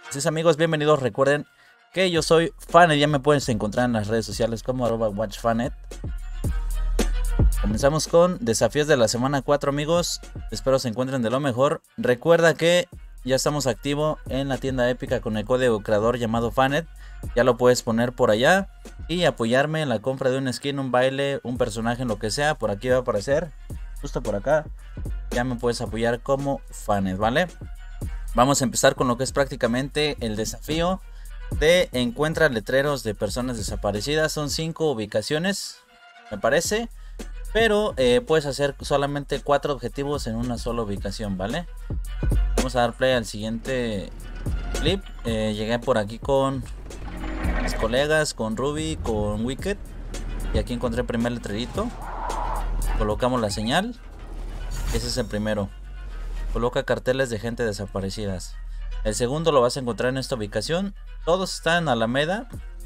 Así es, amigos, bienvenidos. Recuerden que yo soy Fanet, ya me puedes encontrar en las redes sociales como @watchfanet. Comenzamos con desafíos de la semana 4, amigos. Espero se encuentren de lo mejor. Recuerda que ya estamos activos en la tienda épica con el código creador llamado Fanet. Ya lo puedes poner por allá y apoyarme en la compra de un skin, un baile, un personaje, en lo que sea. Por aquí va a aparecer, justo por acá. Ya me puedes apoyar como Fanet, ¿vale? Vamos a empezar con lo que es prácticamente el desafío de encuentra letreros de personas desaparecidas. Son 5 ubicaciones, me parece. Pero puedes hacer solamente 4 objetivos en una sola ubicación, ¿vale? Vamos a dar play al siguiente clip. Llegué por aquí con mis colegas, con Ruby, con Wicked. Y aquí encontré el primer letrerito. Colocamos la señal. Ese es el primero. Coloca carteles de gente desaparecidas. El segundo lo vas a encontrar en esta ubicación. Todos están en Alameda.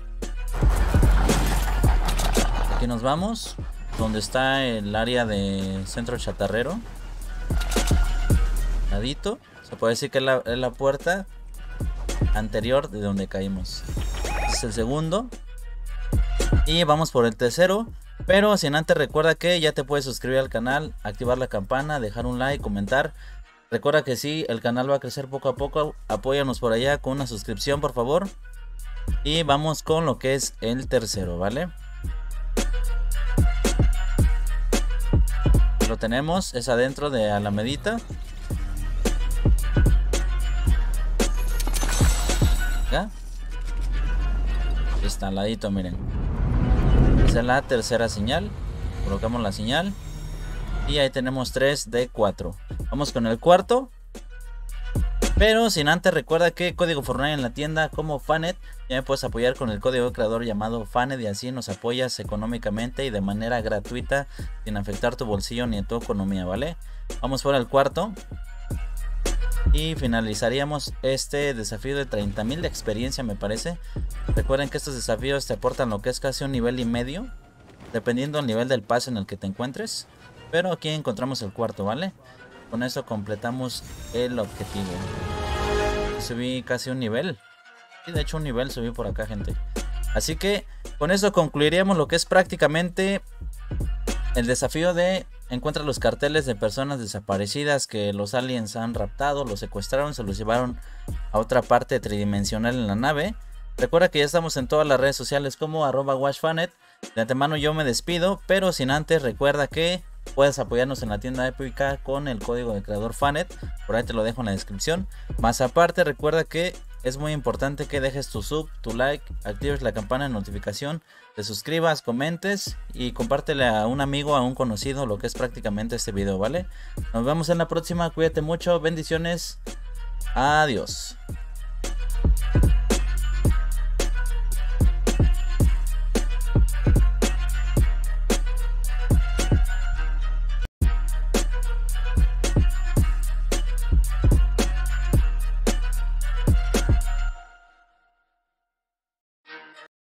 Aquí nos vamos. Donde está el área de centro chatarrero. Ladito. Se puede decir que es la puerta anterior de donde caímos. Este es el segundo. Y vamos por el tercero. Pero sin antes, recuerda que ya te puedes suscribir al canal, activar la campana, dejar un like, comentar. Recuerda que sí, el canal va a crecer poco a poco. Apóyanos por allá con una suscripción, por favor. Y vamos con lo que es el tercero, ¿vale? Lo tenemos, es adentro de Alamedita. ¿Ya? Está al ladito, miren. Esa es la tercera señal. Colocamos la señal. Y ahí tenemos 3 de 4. Vamos con el cuarto. Pero sin antes, recuerda que código Fortnite en la tienda como Fanet. Ya me puedes apoyar con el código creador llamado Fanet. Y así nos apoyas económicamente y de manera gratuita, sin afectar tu bolsillo ni tu economía, ¿vale? Vamos por el cuarto. Y finalizaríamos este desafío de 30.000 de experiencia, me parece. Recuerden que estos desafíos te aportan lo que es casi 1,5 niveles. Dependiendo del nivel del pase en el que te encuentres. Pero aquí encontramos el cuarto, ¿vale? Con eso completamos el objetivo. Subí casi un nivel. Y de hecho un nivel subí por acá, gente. Así que con eso concluiríamos lo que es prácticamente el desafío de encuentra los carteles de personas desaparecidas que los aliens han raptado, los secuestraron, se los llevaron a otra parte tridimensional en la nave. Recuerda que ya estamos en todas las redes sociales como @watchfanet. De antemano yo me despido, pero sin antes recuerda que puedes apoyarnos en la tienda épica con el código de creador Fanet. Por ahí te lo dejo en la descripción. Más aparte, recuerda que es muy importante que dejes tu sub, tu like, actives la campana de notificación, te suscribas, comentes y compártele a un amigo, a un conocido lo que es prácticamente este video, ¿vale? Nos vemos en la próxima, cuídate mucho, bendiciones, adiós.